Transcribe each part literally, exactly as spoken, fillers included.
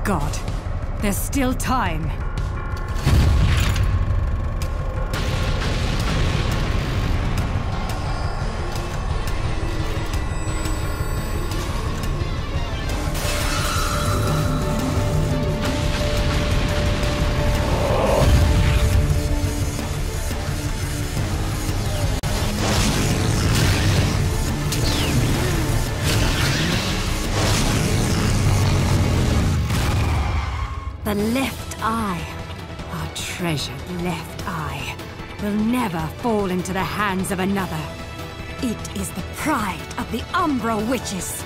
God. There's still time. The left eye, our treasured left eye, will never fall into the hands of another. It is the pride of the Umbra Witches.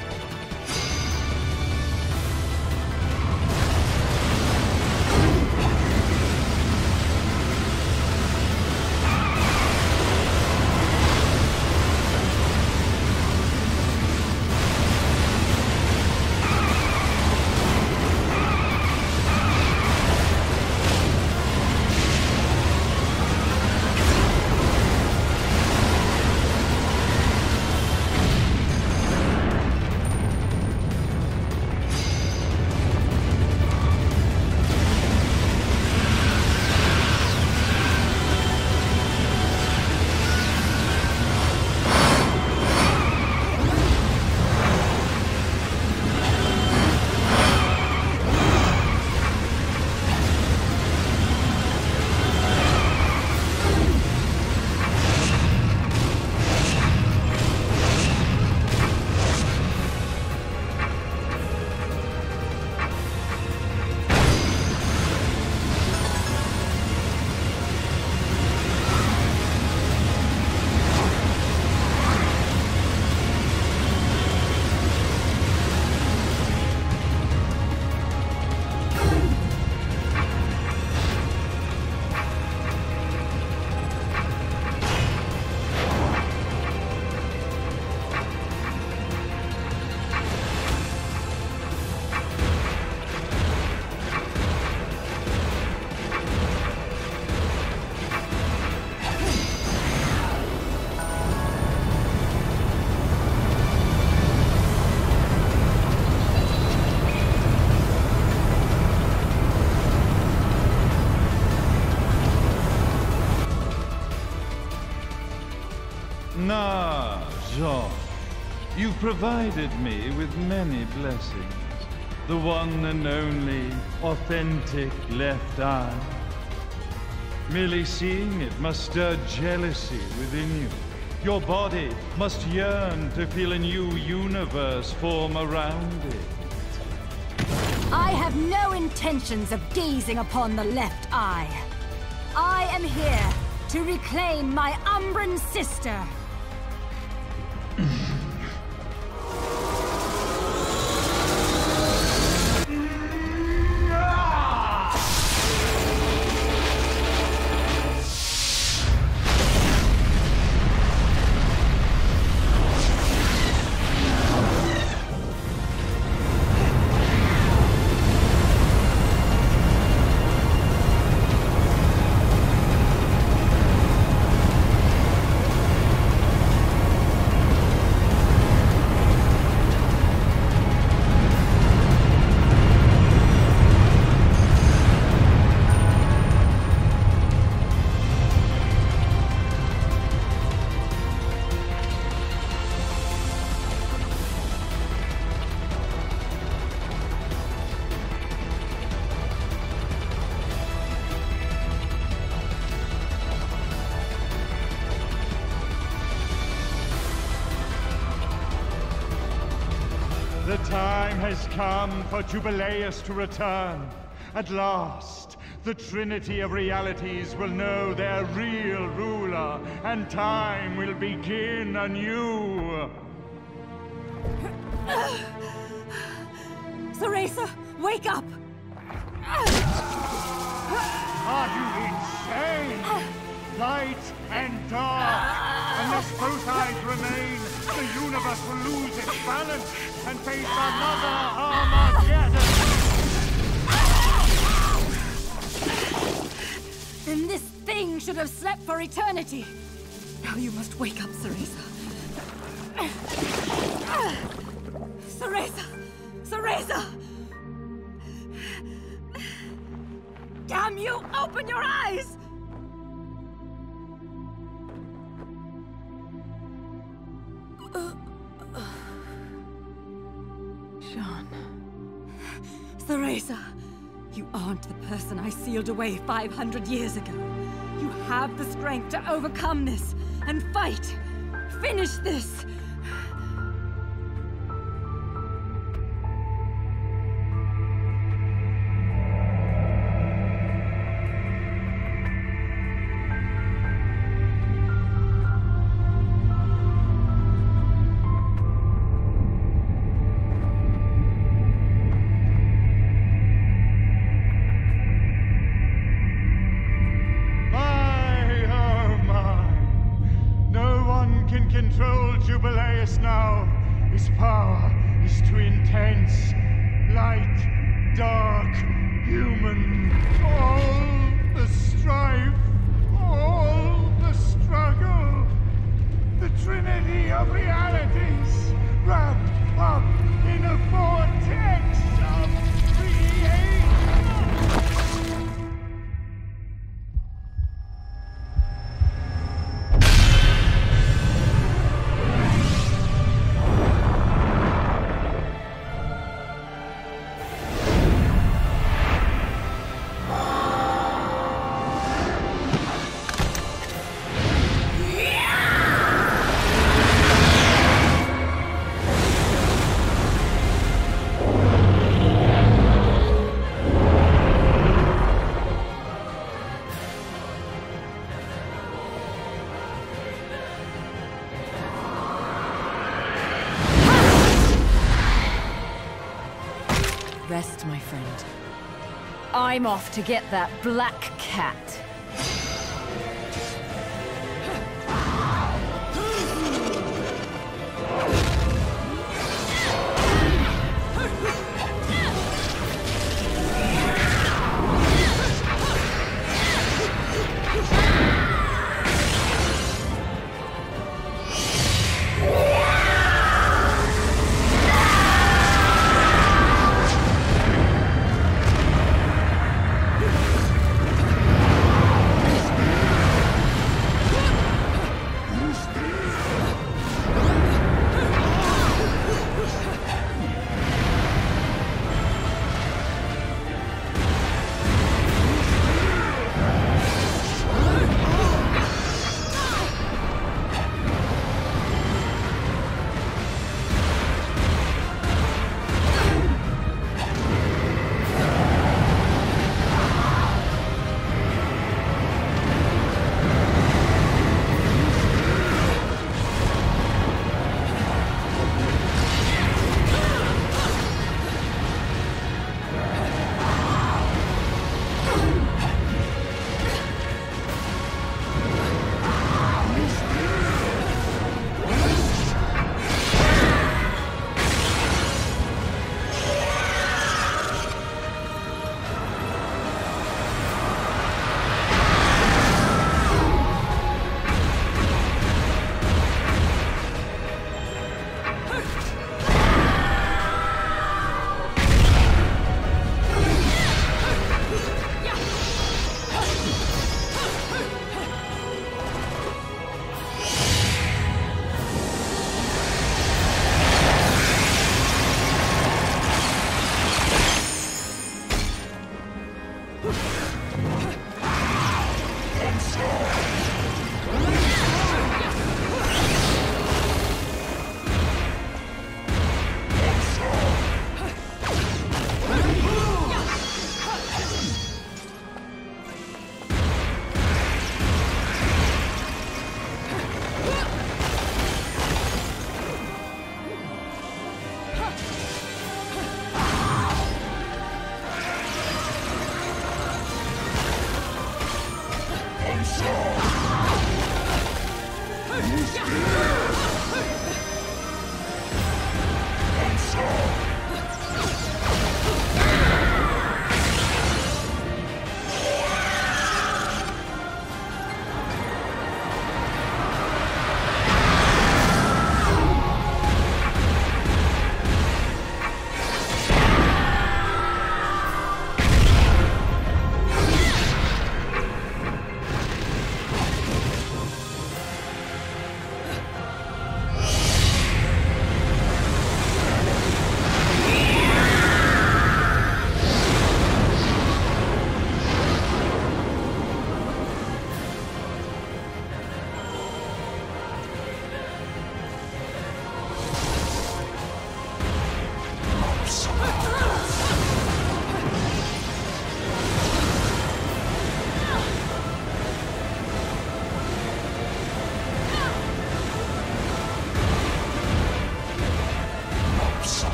Nah, Jean. You've provided me with many blessings. The one and only authentic left eye. Merely seeing it must stir jealousy within you. Your body must yearn to feel a new universe form around it. I have no intentions of gazing upon the left eye. I am here to reclaim my Umbran sister. The time has come for Jubileus to return. At last, the Trinity of Realities will know their real ruler, and time will begin anew. Cereza, wake up! Are you insane? Light and dark. Unless both eyes remain, the universe will lose its balance and face another Armageddon. Then this thing should have slept for eternity. Now you must wake up, Cereza. Cereza! Cereza! Damn you! Open your eyes! Jeanne. Theresa, you aren't the person I sealed away five hundred years ago. You have the strength to overcome this and fight. Finish this! Control Jubileus now. His power is too intense. Light, dark, human. All the strife, all the struggle. The trinity of realities wrapped up in a vortex of creation. Rest, my friend. I'm off to get that black cat.